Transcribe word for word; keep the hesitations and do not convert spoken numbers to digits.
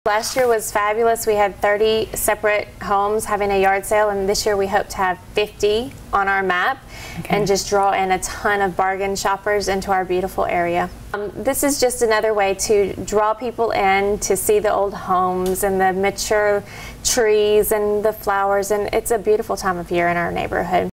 Last year was fabulous. We had thirty separate homes having a yard sale, and this year we hope to have fifty on our map. Okay. And just draw in a ton of bargain shoppers into our beautiful area. Um, this is just another way to draw people in to see the old homes and the mature trees and the flowers, and it's a beautiful time of year in our neighborhood.